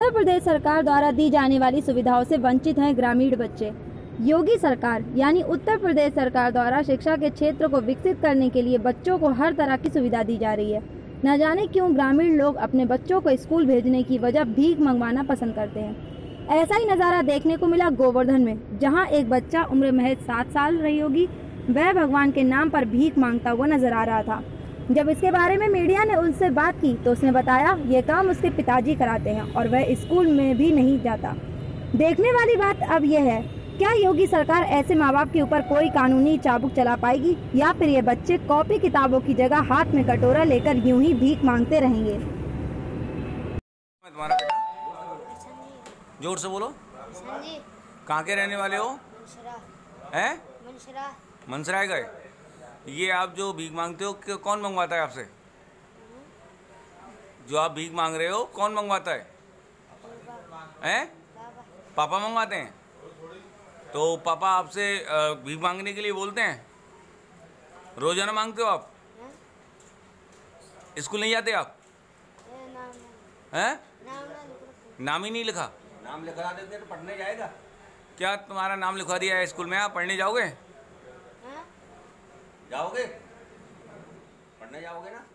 उत्तर प्रदेश सरकार द्वारा दी जाने वाली सुविधाओं से वंचित हैं ग्रामीण बच्चे। योगी सरकार यानी उत्तर प्रदेश सरकार द्वारा शिक्षा के क्षेत्र को विकसित करने के लिए बच्चों को हर तरह की सुविधा दी जा रही है। न जाने क्यों ग्रामीण लोग अपने बच्चों को स्कूल भेजने की वजह भीख मंगवाना पसंद करते हैं। ऐसा ही नज़ारा देखने को मिला गोवर्धन में, जहां एक बच्चा उम्र महज 7 साल रही होगी, वह भगवान के नाम पर भीख मांगता हुआ नजर आ रहा था। जब इसके बारे में मीडिया ने उससे बात की तो उसने बताया ये काम उसके पिताजी कराते हैं और वह स्कूल में भी नहीं जाता। देखने वाली बात अब यह है, क्या योगी सरकार ऐसे माँ बाप के ऊपर कोई कानूनी चाबुक चला पाएगी या फिर ये बच्चे कॉपी किताबों की जगह हाथ में कटोरा लेकर यूं ही भीख मांगते रहेंगे। तुम्हारा जोर से बोलो। कहाँ के रहने वाले हो? हैं? मनसराय गए। ये आप जो भीख मांगते हो कौन मंगवाता है आपसे? जो आप भीख मांग रहे हो कौन मंगवाता है? हैं? पापा मंगवाते हैं। तो पापा आपसे भीख मांगने के लिए बोलते हैं? रोजाना मांगते हो आप? स्कूल नहीं जाते आप? हैं? नाम ही नहीं लिखा? नाम लिखवा देते तो पढ़ने जाएगा। क्या तुम्हारा नाम लिखवा दिया है स्कूल में? आप पढ़ने जाओगे? जाओगे? पढ़ने जाओगे ना?